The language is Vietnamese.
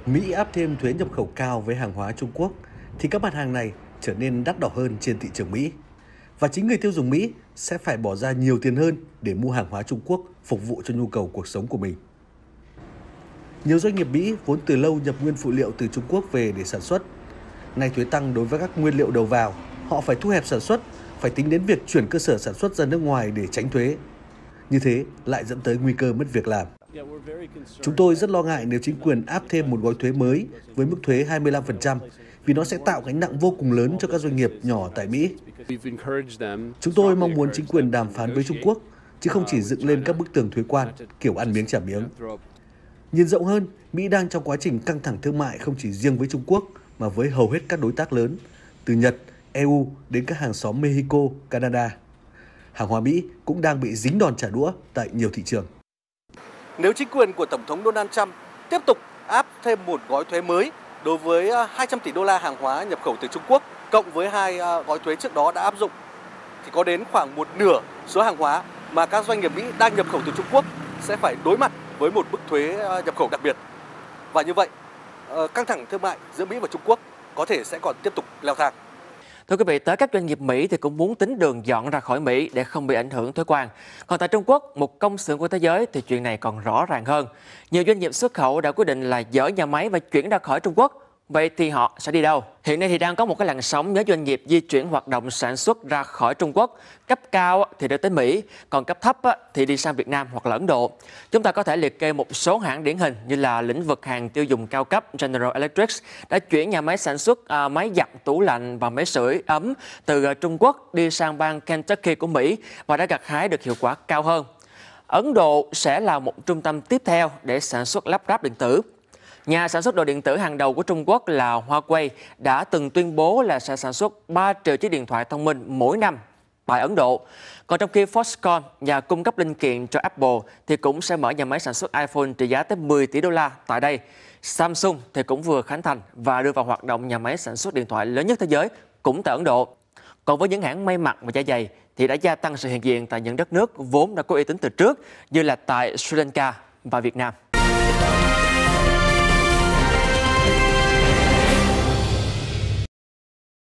Mỹ áp thêm thuế nhập khẩu cao với hàng hóa Trung Quốc thì các mặt hàng này trở nên đắt đỏ hơn trên thị trường Mỹ. Và chính người tiêu dùng Mỹ sẽ phải bỏ ra nhiều tiền hơn để mua hàng hóa Trung Quốc phục vụ cho nhu cầu cuộc sống của mình. Nhiều doanh nghiệp Mỹ vốn từ lâu nhập nguyên phụ liệu từ Trung Quốc về để sản xuất. Nay thuế tăng đối với các nguyên liệu đầu vào, họ phải thu hẹp sản xuất, phải tính đến việc chuyển cơ sở sản xuất ra nước ngoài để tránh thuế. Như thế lại dẫn tới nguy cơ mất việc làm. Chúng tôi rất lo ngại nếu chính quyền áp thêm một gói thuế mới với mức thuế 25% vì nó sẽ tạo gánh nặng vô cùng lớn cho các doanh nghiệp nhỏ tại Mỹ. Chúng tôi mong muốn chính quyền đàm phán với Trung Quốc, chứ không chỉ dựng lên các bức tường thuế quan kiểu ăn miếng trả miếng. Nhìn rộng hơn, Mỹ đang trong quá trình căng thẳng thương mại không chỉ riêng với Trung Quốc mà với hầu hết các đối tác lớn, từ Nhật, EU đến các hàng xóm Mexico, Canada. Hàng hóa Mỹ cũng đang bị dính đòn trả đũa tại nhiều thị trường. Nếu chính quyền của Tổng thống Donald Trump tiếp tục áp thêm một gói thuế mới đối với 200 tỷ đô la hàng hóa nhập khẩu từ Trung Quốc, cộng với hai gói thuế trước đó đã áp dụng, thì có đến khoảng một nửa số hàng hóa mà các doanh nghiệp Mỹ đang nhập khẩu từ Trung Quốc sẽ phải đối mặt với một mức thuế nhập khẩu đặc biệt. Và như vậy, căng thẳng thương mại giữa Mỹ và Trung Quốc có thể sẽ còn tiếp tục leo thang. Thưa quý vị, tới các doanh nghiệp Mỹ thì cũng muốn tính đường dọn ra khỏi Mỹ để không bị ảnh hưởng thuế quan. Còn tại Trung Quốc, một công xưởng của thế giới thì chuyện này còn rõ ràng hơn. Nhiều doanh nghiệp xuất khẩu đã quyết định là dỡ nhà máy và chuyển ra khỏi Trung Quốc. Vậy thì họ sẽ đi đâu? Hiện nay thì đang có một cái làn sóng nhớ doanh nghiệp di chuyển hoạt động sản xuất ra khỏi Trung Quốc. Cấp cao thì đưa tới Mỹ, còn cấp thấp thì đi sang Việt Nam hoặc là Ấn Độ. Chúng ta có thể liệt kê một số hãng điển hình như là lĩnh vực hàng tiêu dùng cao cấp. General Electric đã chuyển nhà máy sản xuất máy giặt, tủ lạnh và máy sưởi ấm từ Trung Quốc đi sang bang Kentucky của Mỹ và đã gặt hái được hiệu quả cao hơn. Ấn Độ sẽ là một trung tâm tiếp theo để sản xuất lắp ráp điện tử. Nhà sản xuất đồ điện tử hàng đầu của Trung Quốc là Huawei đã từng tuyên bố là sẽ sản xuất 3 triệu chiếc điện thoại thông minh mỗi năm tại Ấn Độ. Còn trong khi Foxconn, nhà cung cấp linh kiện cho Apple, thì cũng sẽ mở nhà máy sản xuất iPhone trị giá tới 10 tỷ đô la tại đây. Samsung thì cũng vừa khánh thành và đưa vào hoạt động nhà máy sản xuất điện thoại lớn nhất thế giới, cũng tại Ấn Độ. Còn với những hãng may mặc và da giày thì đã gia tăng sự hiện diện tại những đất nước vốn đã có uy tín từ trước như là tại Sri Lanka và Việt Nam.